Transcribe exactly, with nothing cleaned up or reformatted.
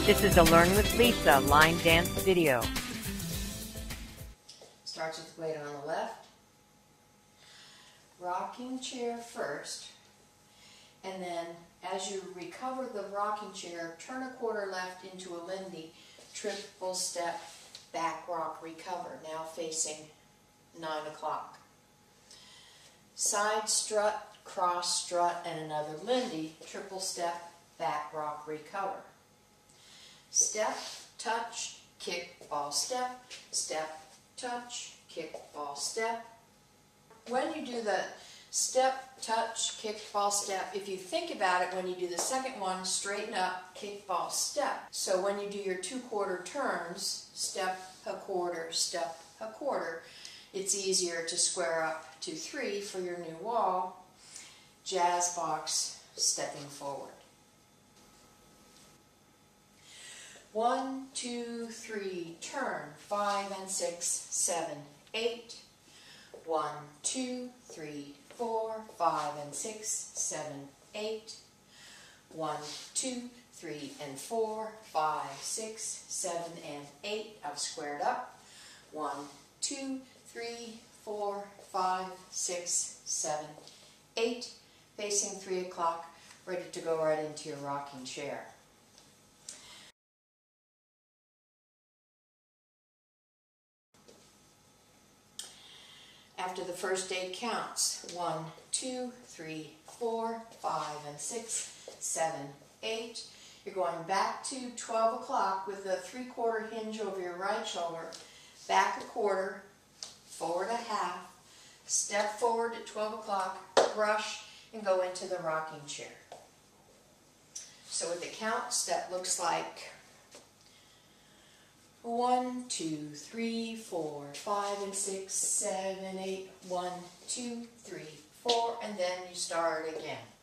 This is a Learn with Lisa line dance video. Starts with the weight on the left. Rocking chair first. And then as you recover the rocking chair, turn a quarter left into a Lindy, triple step, back rock, recover. Now facing nine o'clock. Side strut, cross strut, and another Lindy, triple step, back rock, recover. Step, touch, kick, ball, step, step, touch, kick, ball, step. When you do the step, touch, kick, ball, step, if you think about it, when you do the second one, straighten up, kick, ball, step. So when you do your two quarter turns, step, a quarter, step, a quarter, it's easier to square up to three for your new wall. Jazz box, stepping forward. One, two, three, turn, five and six, seven, eight. One, two, three, four, five and six, seven, eight. One, two, three and four, five, six, seven and eight. I've squared up. One, two, three, four, five, six, seven, eight. Facing three o'clock, ready to go right into your rocking chair. After the first eight counts, one, two, three, four, five, and six, seven, eight. You're going back to twelve o'clock with a three-quarter hinge over your right shoulder, back a quarter, forward a half, step forward at twelve o'clock, brush, and go into the rocking chair. So with the counts, that looks like one, two, three, four, five, and six, seven, eight. One, two, three, four, and then you start again.